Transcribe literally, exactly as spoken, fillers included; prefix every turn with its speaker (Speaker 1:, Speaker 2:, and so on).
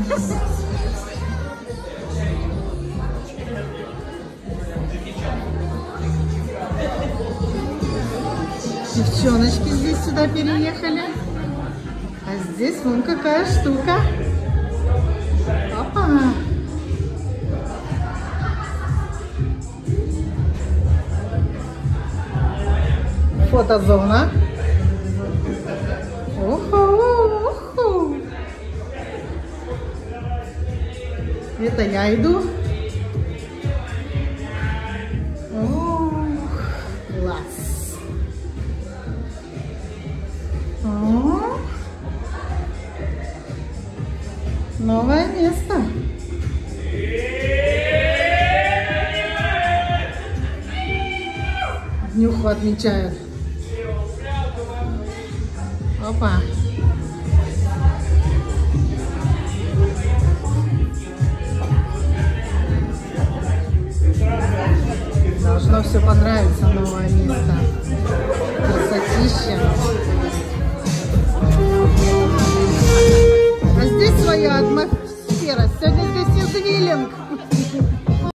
Speaker 1: Девчоночки здесь сюда переехали. А здесь вон какая штука. Опа! Фотозона. Уху, уху. Это я иду. Ух, класс. О, новое место. Днюху отмечают. Опа. Должно все понравиться, новое место. Красотища. А здесь своя атмосфера. Сегодня здесь извилинг.